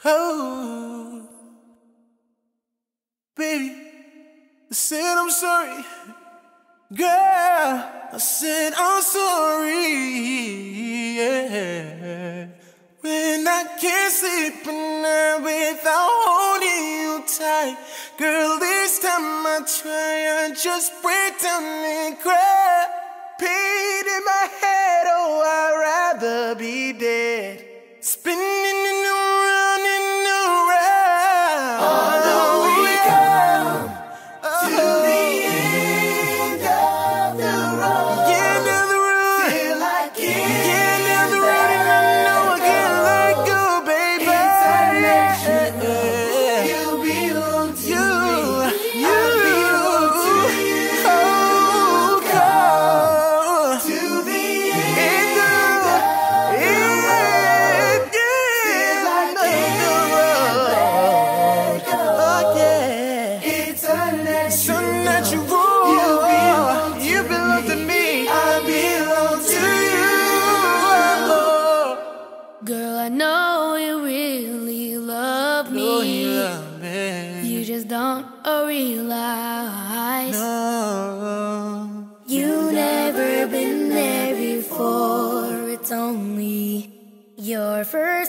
Oh, baby, I said I'm sorry. Girl, I said I'm sorry. Yeah. When I can't sleep at night without holding you tight. Girl, this time I try, I just break down and cry. Pain in my head, oh, I'd rather be dead. Spinning and around and around. Although we come to the end of the road, End of the road, feel like end of the road, and I know I can't let go, baby. you belong to You, me. I belong to you. oh, come To the end of the road. Oh, yeah. It's unnatural. So natural. You belong to me. I belong to you. Girl, I know you really love me. Oh, you love me. You just don't realize No. you never been there before. It's only your first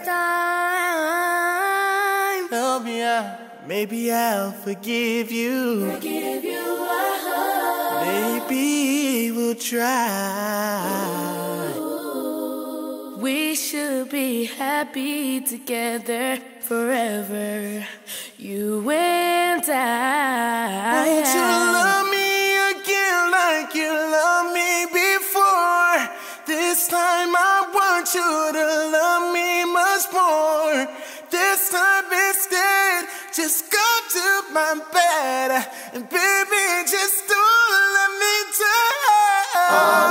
time. Help me out. Maybe I'll forgive you. Give you a hug. Maybe we'll try. We should be happy together forever, you and I. Won't you love me again like you loved me before? This time I want you to love me much more. This time instead, just go to my bed and baby, just don't let me die.